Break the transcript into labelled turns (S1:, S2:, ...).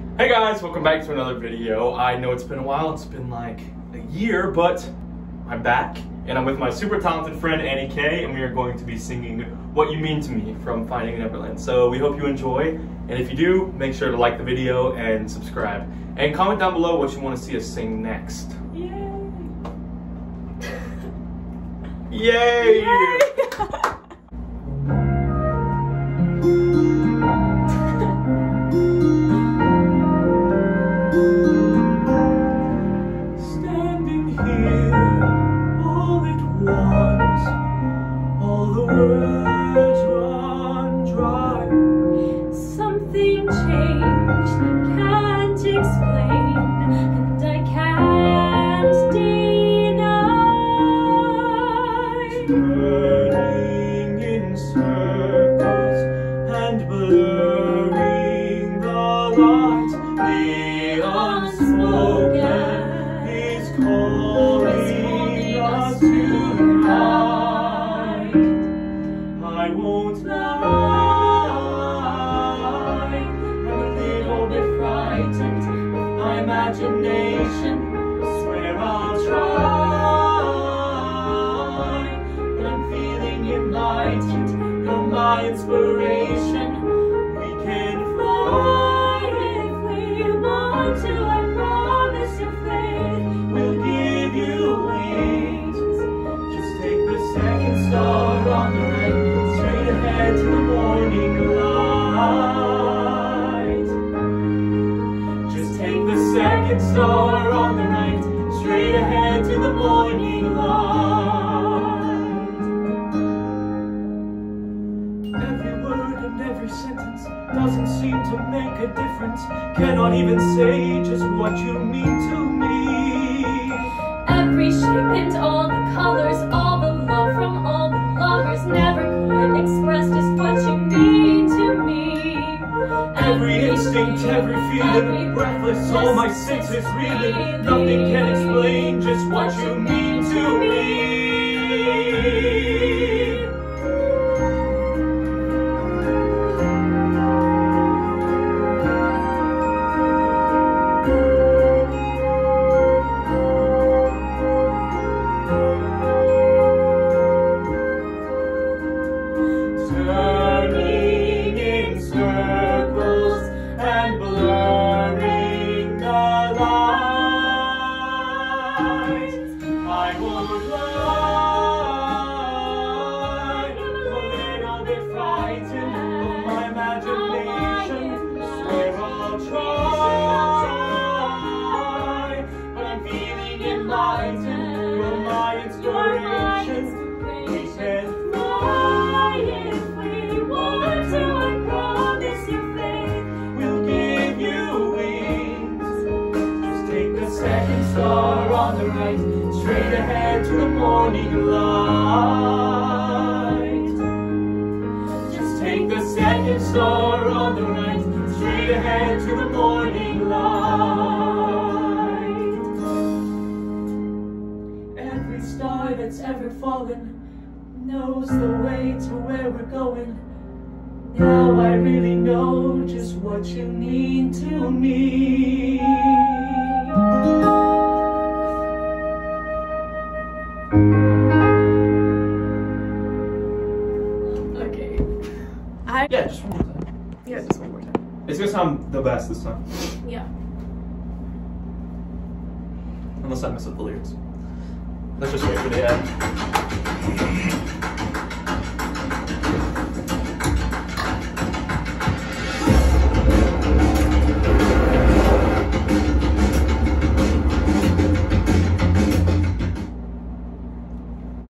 S1: Hey guys, welcome back to another video. I know it's been a while, it's been like a year, but I'm back and I'm with my super talented friend Annie K, and we are going to be singing What You Mean to Me from Finding Neverland. So we hope you enjoy, and if you do, make sure to like the video and subscribe. And comment down below what you want to see us sing next.
S2: Yay!
S1: Yay!
S2: Yay!
S1: All the words run dry.
S2: Something changed, can't explain, and I can't deny.
S1: Turning in circles and blurring the light, the unspoken is calling us tonight. I won't lie, I'm a little bit frightened of my imagination. I swear I'll try, but I'm feeling enlightened. You're my inspiration. We can fly if we want to. I promise you faith will give you wings. Just take the second star on the right, straight ahead to the morning light. Just take the second star on the right, straight ahead to the morning light. Every word and every sentence doesn't seem to make a difference. Cannot even say just what you mean to me.
S2: Every shape and all the colors, all the love from all the lovers never could express just what you mean to me.
S1: Every instinct, every feeling, breathless, all my senses reeling. Nothing can explain just what you mean to me. Turning in circles and blurring the light. I won't lie, I'm a little bit frightened of my imagination. Swear I'll try, but I'm feeling enlightened. You're my inspiration. We can fly if we want to. I promise you faith will give you wings. Just take the second star on the right, straight ahead to the morning light. Just take the second star on the right, straight ahead to the morning light. Every star that's ever fallen knows the way to where we're going. Now I really know just what you mean to me.
S2: Okay.
S1: Yeah, just one more time.
S2: Yeah, just one more time.
S1: It's gonna sound the best this time.
S2: Yeah.
S1: Unless I mess up the lyrics. Let's just wait for the end.